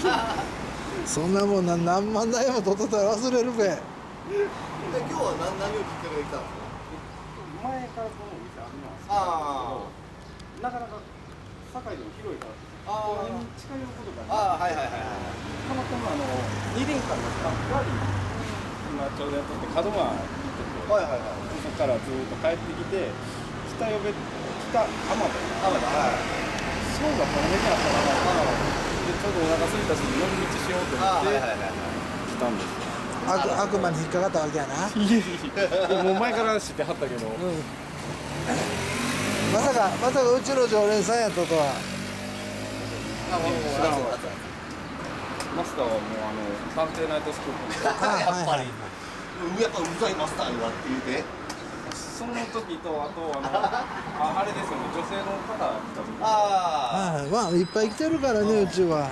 そんなもん何万台も取っとったら忘れるべ。 今日は何をきっかけで来たんですか？ 前からこのお店あるのは好きなんですけど、なかなか堺でも広いからここに近寄ることがない。たまたま二輪館のスタッフが今ちょうどやっとって門真に行ってて、そこからずっと帰ってきて北浜辺そうがこの辺にあったらでちょうどお腹空いたし寄り道しようと思って来たんですよ。 悪魔に引っかかったわけやな。 もう前から知ってはったけど、 まさかうちの常連さんやったとは。 知らんわ。マスターはもう探偵ナイトスクープやっぱりうざいマスターになって言うて、 その時とあとあれですよね、女性の方来た時。 まあいっぱい来てるからね、うちは。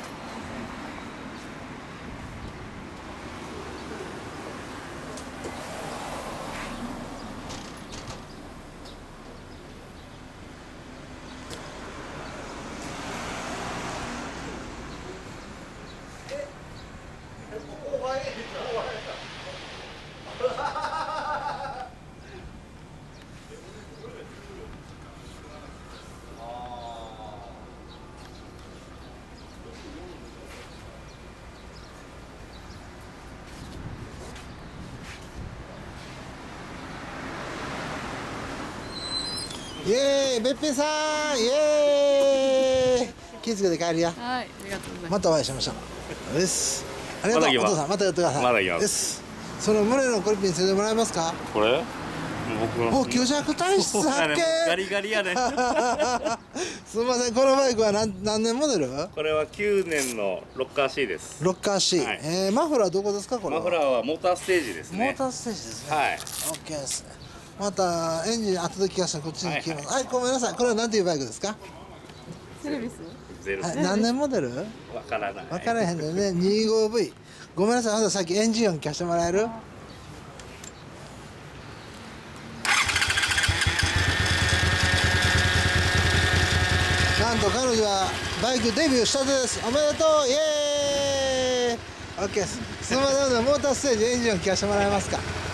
イエーイ、べっぴんさん、イエーイ。気付けて帰るよ。 はい、ありがとうございます。 またお会いしましょう。です。ありがとう、お父さん、またやってください。 まだ行きます。 です。その胸のコリピンついてもらえますか。 これ僕の虚弱体質発見。 ガリガリやねすみません、このバイクは何年モデル。 これは9年のロッカー C です。 ロッカー C、 はい、 マフラーどこですか。これはマフラーはモーターステージですね。 モーターステージですね。 はい、 OK ですね。またエンジン後で聞かせてこっちに来ます。はい、ごめんなさい。これは何ていうバイクですか。 セルビス。 はい、何年モデル。 わからない。 わからへんでね。25V。ごめんなさい。あとさっきエンジン音聞かせてもらえる。なんと彼女はバイクデビューしたてです。おめでとう。イエーイ。 OK です。すみません、モーターステージエンジン音聞かせてもらえますか。